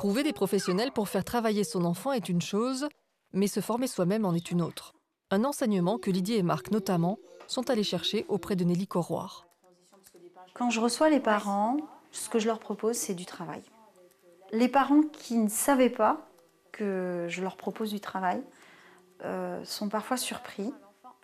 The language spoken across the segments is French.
Trouver des professionnels pour faire travailler son enfant est une chose, mais se former soi-même en est une autre. Un enseignement que Lydie et Marc, notamment, sont allés chercher auprès de Nelly Corroir. Quand je reçois les parents, ce que je leur propose, c'est du travail. Les parents qui ne savaient pas que je leur propose du travail sont parfois surpris.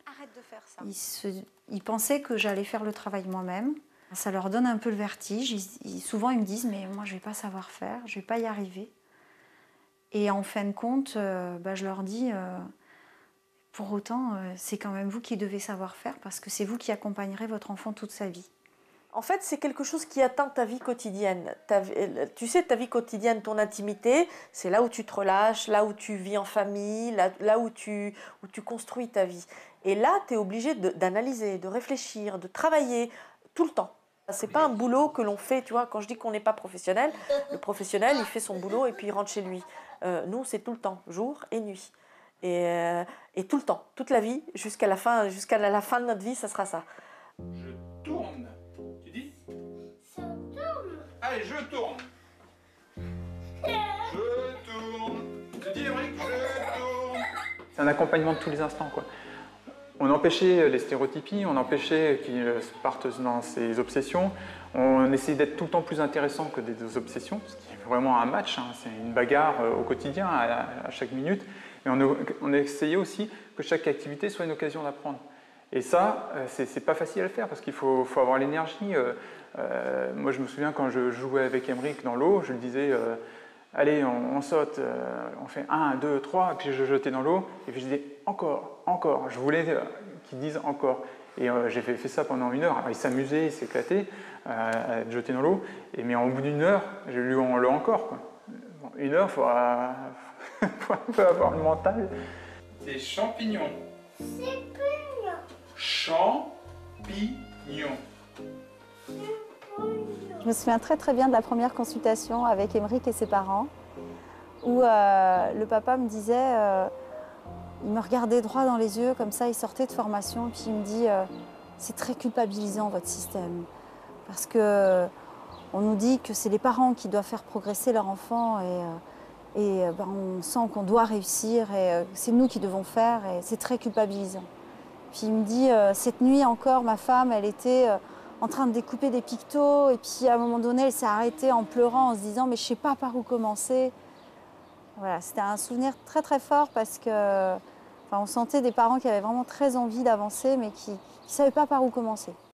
Ils pensaient que j'allais faire le travail moi-même. Ça leur donne un peu le vertige. Souvent, ils me disent « mais moi, je ne vais pas savoir faire, je ne vais pas y arriver ». Et en fin de compte, je leur dis pour autant, c'est quand même vous qui devez savoir faire parce que c'est vous qui accompagnerez votre enfant toute sa vie. En fait, c'est quelque chose qui atteint ta vie quotidienne. Tu sais, ta vie quotidienne, ton intimité, c'est là où tu te relâches, là où tu vis en famille, là où tu construis ta vie. Et là, tu es obligé d'analyser, de réfléchir, de travailler tout le temps. C'est pas un boulot que l'on fait, tu vois, quand je dis qu'on n'est pas professionnel, le professionnel, il fait son boulot et puis il rentre chez lui. Nous, c'est tout le temps, jour et nuit. Et tout le temps, toute la vie, jusqu'à la fin de notre vie, ça sera ça. Je tourne. Tu dis? Je tourne. Allez, je tourne. Je tourne. Tu dis, Émeric, je tourne. C'est un accompagnement de tous les instants, quoi. On empêchait les stéréotypies, on empêchait qu'ils partent dans ces obsessions. On essayait d'être tout le temps plus intéressant que des obsessions, ce qui est vraiment un match, hein. C'est une bagarre au quotidien, à chaque minute. Mais on essayait aussi que chaque activité soit une occasion d'apprendre. Et ça, c'est pas facile à le faire parce qu'il faut avoir l'énergie. Moi, je me souviens quand je jouais avec Émeric dans l'eau, je lui disais allez, on saute, on fait 1, 2, 3, puis je jetais dans l'eau, et puis je disais encore, encore. Je voulais qu'ils disent encore. Et j'ai fait ça pendant 1 heure. Alors, il s'amusait, il s'éclatait à être jeté dans l'eau, mais au bout d'1 heure, j'ai lu le encore, quoi. Bon, 1 heure, il faut un peu avoir le mental. C'est champignon. Champignon. Je me souviens très très bien de la première consultation avec Émeric et ses parents, où le papa me disait, il me regardait droit dans les yeux, comme ça, il sortait de formation, puis il me dit c'est très culpabilisant votre système, parce que on nous dit que c'est les parents qui doivent faire progresser leur enfant, et on sent qu'on doit réussir, et c'est nous qui devons faire, et c'est très culpabilisant. Puis il me dit, cette nuit encore, ma femme, elle était en train de découper des pictos, et puis à un moment donné, elle s'est arrêtée en pleurant, en se disant, mais je ne sais pas par où commencer. Voilà, c'était un souvenir très très fort parce que, on sentait des parents qui avaient vraiment très envie d'avancer, mais qui ne savaient pas par où commencer.